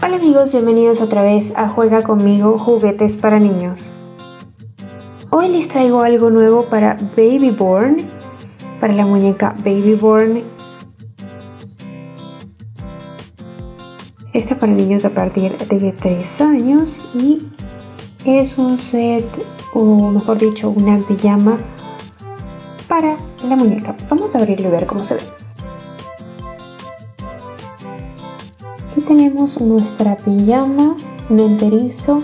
Hola amigos, bienvenidos otra vez a Juega Conmigo Juguetes para Niños. Hoy les traigo algo nuevo para Baby Born, para la muñeca Baby Born. Este es para niños a partir de 3 años y es un set, o mejor dicho, una pijama para la muñeca. Vamos a abrirlo y ver cómo se ve. Aquí tenemos nuestra pijama, un enterizo.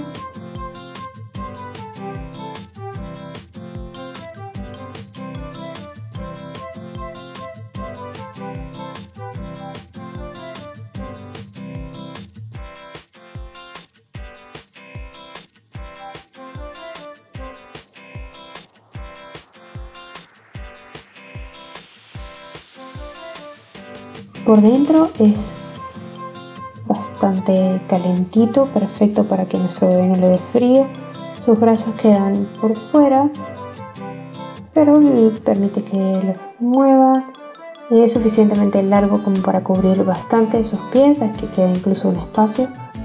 Por dentro es bastante calentito, perfecto para que nuestro bebé no le dé frío. Sus brazos quedan por fuera, pero le permite que los mueva. Es suficientemente largo como para cubrir bastante sus pies, aquí queda incluso un espacio.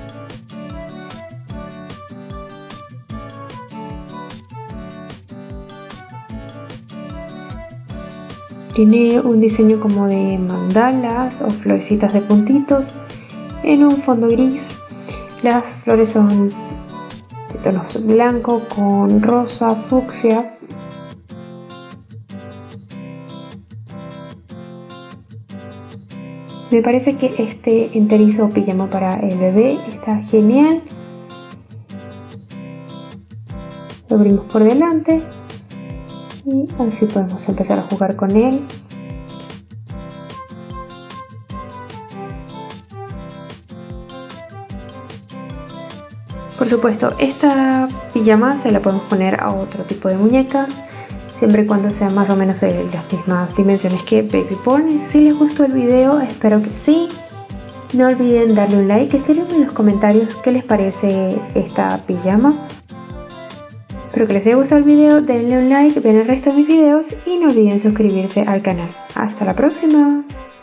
Tiene un diseño como de mandalas o florecitas de puntitos en un fondo gris. Las flores son de tonos blanco con rosa, fucsia. Me parece que este enterizo pijama para el bebé está genial. Lo abrimos por delante y así podemos empezar a jugar con él. Por supuesto, esta pijama se la podemos poner a otro tipo de muñecas, siempre y cuando sean más o menos de las mismas dimensiones que Baby Born. Si les gustó el video, espero que sí. No olviden darle un like, escriban en los comentarios qué les parece esta pijama. Espero que les haya gustado el video, denle un like, vean el resto de mis videos y no olviden suscribirse al canal. Hasta la próxima.